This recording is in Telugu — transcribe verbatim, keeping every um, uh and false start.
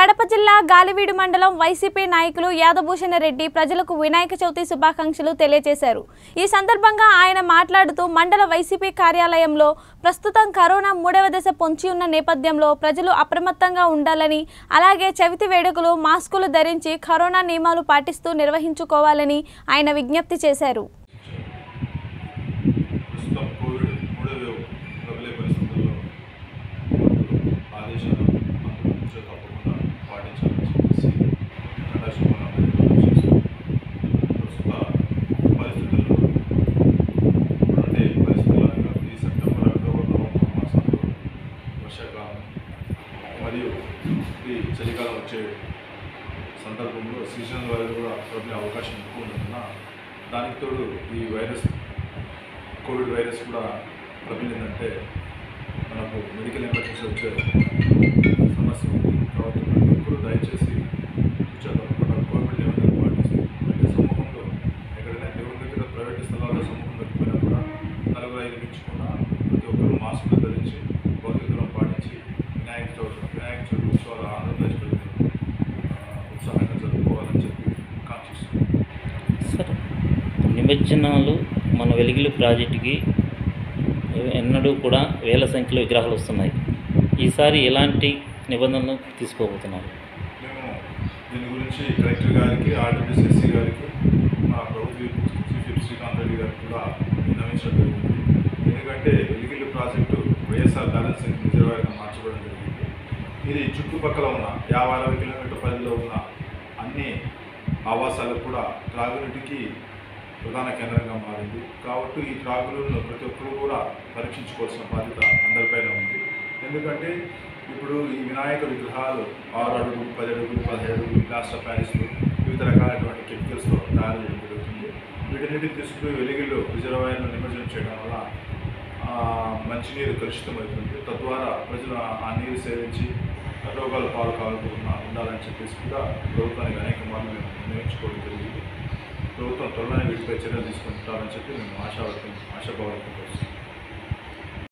కడప జిల్లా గాలివీడు మండలం వైసీపీ నాయకులు యాదభూషణ రెడ్డి ప్రజలకు వినాయక చవితి శుభాకాంక్షలు తెలియజేశారు। ఈ సందర్భంగా ఆయన మాట్లాడుతూ మండల వైసీపీ కార్యాలయంలో ప్రస్తుతం కరోనా మూడవ దశ పొంచి ఉన్న నేపథ్యంలో ప్రజలు అప్రమత్తంగా ఉండాలని, అలాగే చవితి వేడుకలు మాస్కులు ధరించి కరోనా నియమాలు పాటిస్తూ నిర్వహించుకోవాలని ఆయన విజ్ఞప్తి చేశారు। మరియు ఈ చలికాలం వచ్చే సందర్భంలో సీజనల్ వైరస్ కూడా ప్రబలే అవకాశం ఎక్కువ ఉన్నందున దానికి తోడు ఈ వైరస్ కోవిడ్ వైరస్ కూడా ప్రబలిందంటే మనకు మెడికల్ ఎమర్జెన్సీ వచ్చే సమస్య ఉంది। కాబట్టి ప్రతి ఒక్కరూ దయచేసి తప్పకుండా కోవిడ్ నిబంధనలు పాటిస్తూ అంటే సమూహంలో ఎక్కడైనా దేవుని దగ్గర ప్రైవేట్ స్థలాల్లో సమూహం దొరికిపోయినా కూడా నలుగురు ఐదు మించకుండా ప్రతి ఒక్కరూ మాస్కులు ధరించి భౌతిక దూరం పాటించి వినాయక చవితి వినాయక చవితి ఉత్సవాలు ఆంధ్రప్రదేశ్ ఉత్సాహంగా జరుపుకోవాలని చెప్పి కాంక్షిస్తున్నాం। సార్, నిమజ్జనాలు మన వెలిగిలి ప్రాజెక్టుకి ఎన్నడూ కూడా వేల సంఖ్యలో విగ్రహాలు వస్తున్నాయి। ఈసారి ఎలాంటి నిబంధనలు తీసుకోబోతున్నారు? మేము దీని గురించి కలెక్టర్ గారికి, ఆర్డబ్ల్యూసీఎస్సీ గారికి, మా ప్రభుత్వ చీఫ్ విప్ శ్రీకాంత్ రెడ్డి గారికి కూడా విన్నవించడం జరిగింది। ఎందుకంటే వెలిగిలి ప్రాజెక్టు వైఎస్ఆర్ బ్యాలెన్సింగ్ రిజర్వాయర్గా మార్చబడడం జరిగింది। ఇది చుట్టుపక్కల ఉన్న యాభై అరవై కిలోమీటర్ పరిధిలో ఉన్న అన్ని ఆవాసాలకు కూడా త్రాగునీటికి ప్రధాన కేంద్రంగా మారింది। కాబట్టి ఈ త్రాగునీరును ప్రతి ఒక్కరూ కూడా పరీక్షించుకోవాల్సిన బాధ్యత అందరిపైన ఉంది। ఎందుకంటే ఇప్పుడు ఈ వినాయక విగ్రహాలు ఆరు అడుగులు, పది అడుగులు, పదిహేడు అడుగులు ప్లాస్టర్ ప్యారిస్లు వివిధ రకాలైనటువంటి కెమికల్స్తో తయారు చేయడం జరుగుతుంది। వీటన్నిటిని తీసుకుని వెలిగిల్లో రిజర్వాయర్ను నిమజ్జనం చేయడం వల్ల మంచినీరు కలుషితమవుతుంది। తద్వారా ప్రజలు ఆ నీరు సేవించి రోగాలు పాలు కాకుండా ఉండాలని చెప్పేసి కూడా ప్రభుత్వానికి అనేక మార్లు మేము నిర్ణయించుకోవడం జరిగింది। ప్రభుత్వం త్వరలోనే వీటిపై చర్యలు తీసుకుంటారని చెప్పి మేము ఆశావర్తం ఆశాభావం